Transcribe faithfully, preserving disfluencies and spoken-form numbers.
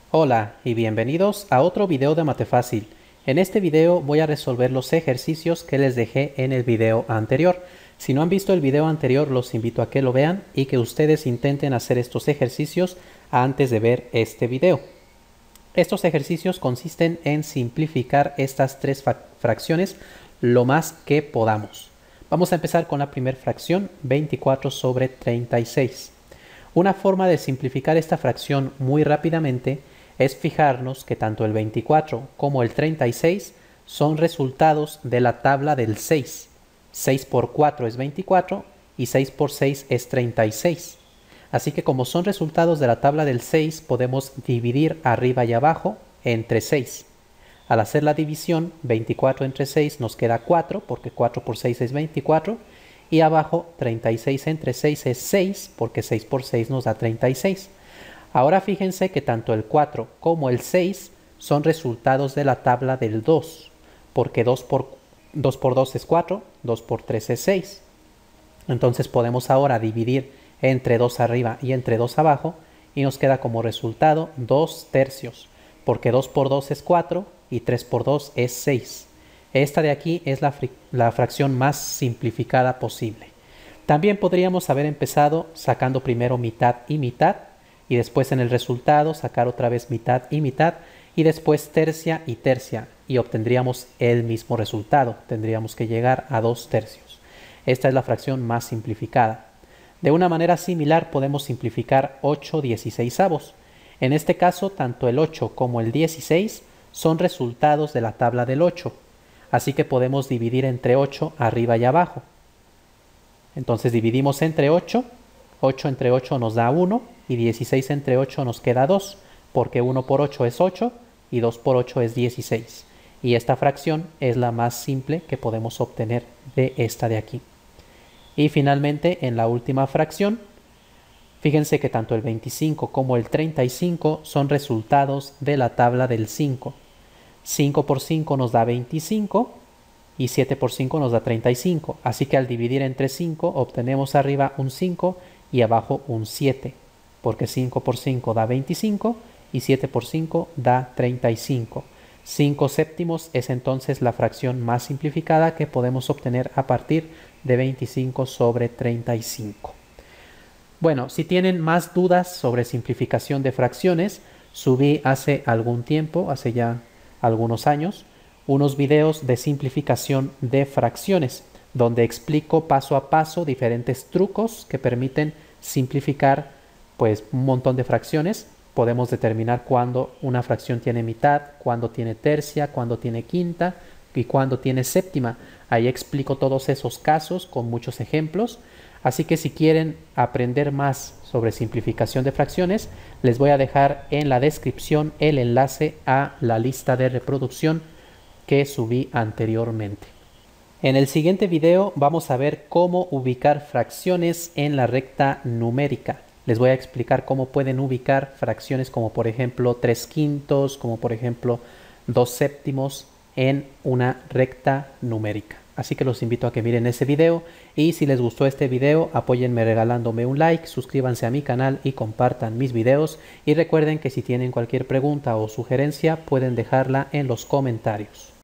Hola y bienvenidos a otro video de Matefácil. En este video voy a resolver los ejercicios que les dejé en el video anterior. Si no han visto el video anterior, los invito a que lo vean y que ustedes intenten hacer estos ejercicios antes de ver este video. Estos ejercicios consisten en simplificar estas tres fracciones lo más que podamos. Vamos a empezar con la primera fracción, veinticuatro sobre treinta y seis. Una forma de simplificar esta fracción muy rápidamente es fijarnos que tanto el veinticuatro como el treinta y seis son resultados de la tabla del seis. seis por cuatro es veinticuatro y seis por seis es treinta y seis. Así que como son resultados de la tabla del seis, podemos dividir arriba y abajo entre seis. Al hacer la división, veinticuatro entre seis nos queda cuatro, porque cuatro por seis es veinticuatro. Y abajo, treinta y seis entre seis es seis, porque seis por seis nos da treinta y seis. Ahora fíjense que tanto el cuatro como el seis son resultados de la tabla del dos, porque dos por dos es cuatro, dos por tres es seis. Entonces podemos ahora dividir entre dos arriba y entre dos abajo, y nos queda como resultado dos tercios, porque dos por dos es cuatro y tres por dos es seis. Esta de aquí es la, la fracción más simplificada posible. También podríamos haber empezado sacando primero mitad y mitad, y después en el resultado sacar otra vez mitad y mitad, y después tercia y tercia, y obtendríamos el mismo resultado. Tendríamos que llegar a dos tercios. Esta es la fracción más simplificada. De una manera similar podemos simplificar ocho dieciseisavos. En este caso, tanto el ocho como el dieciséis son resultados de la tabla del ocho. Así que podemos dividir entre ocho arriba y abajo. Entonces dividimos entre ocho. ocho entre ocho nos da uno. Y dieciséis entre ocho nos queda dos. Porque uno por ocho es ocho. Y dos por ocho es dieciséis. Y esta fracción es la más simple que podemos obtener de esta de aquí. Y finalmente, en la última fracción, fíjense que tanto el veinticinco como el treinta y cinco son resultados de la tabla del cinco. cinco por cinco nos da veinticinco y siete por cinco nos da treinta y cinco. Así que al dividir entre cinco obtenemos arriba un cinco y abajo un siete. Porque cinco por cinco da veinticinco y siete por cinco da treinta y cinco. cinco séptimos es entonces la fracción más simplificada que podemos obtener a partir de veinticinco sobre treinta y cinco. Bueno, si tienen más dudas sobre simplificación de fracciones, subí hace algún tiempo, hace ya algunos años, unos videos de simplificación de fracciones, donde explico paso a paso diferentes trucos que permiten simplificar pues un montón de fracciones. Podemos determinar cuándo una fracción tiene mitad, cuándo tiene tercia, cuándo tiene quinta y cuándo tiene séptima. Ahí explico todos esos casos con muchos ejemplos. Así que si quieren aprender más sobre simplificación de fracciones, les voy a dejar en la descripción el enlace a la lista de reproducción que subí anteriormente. En el siguiente video vamos a ver cómo ubicar fracciones en la recta numérica. Les voy a explicar cómo pueden ubicar fracciones como por ejemplo tres quintos, como por ejemplo dos séptimos en una recta numérica. Así que los invito a que miren ese video, y si les gustó este video, apóyenme regalándome un like, suscríbanse a mi canal y compartan mis videos. Y recuerden que si tienen cualquier pregunta o sugerencia, pueden dejarla en los comentarios.